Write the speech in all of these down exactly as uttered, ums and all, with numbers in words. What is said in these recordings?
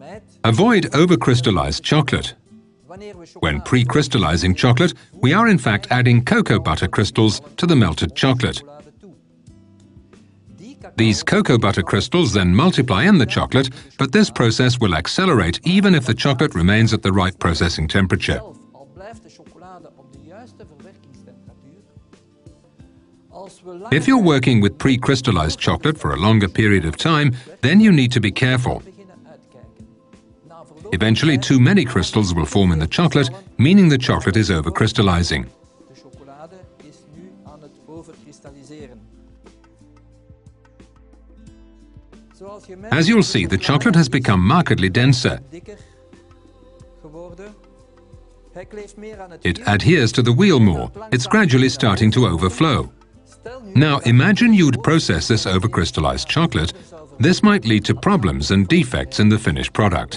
Avoid overcrystallized chocolate. When pre-crystallizing chocolate, we are in fact adding cocoa butter crystals to the melted chocolate. These cocoa butter crystals then multiply in the chocolate, but this process will accelerate even if the chocolate remains at the right processing temperature. If you're working with pre-crystallized chocolate for a longer period of time, then you need to be careful. Eventually, too many crystals will form in the chocolate, meaning the chocolate is overcrystallizing. As you'll see, the chocolate has become markedly denser. It adheres to the wheel more. It's gradually starting to overflow. Now imagine you'd process this overcrystallized chocolate. This might lead to problems and defects in the finished product.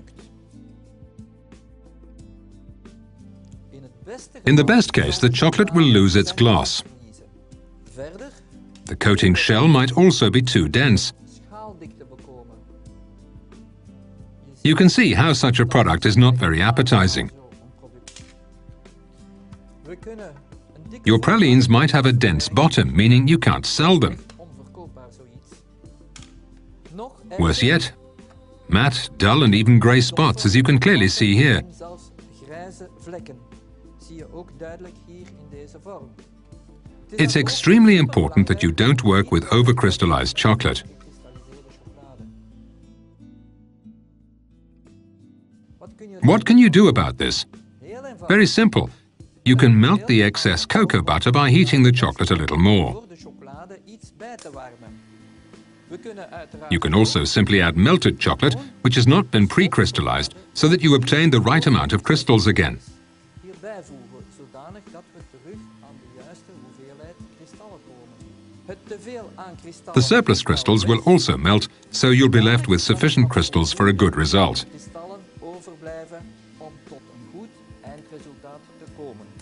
In the best case, the chocolate will lose its gloss. The coating shell might also be too dense. You can see how such a product is not very appetizing. Your pralines might have a dense bottom, meaning you can't sell them. Worse yet, matte, dull and even grey spots, as you can clearly see here. It's extremely important that you don't work with overcrystallized chocolate. What can you do about this? Very simple. You can melt the excess cocoa butter by heating the chocolate a little more. You can also simply add melted chocolate, which has not been pre-crystallized, so that you obtain the right amount of crystals again. The surplus crystals will also melt, so you'll be left with sufficient crystals for a good result.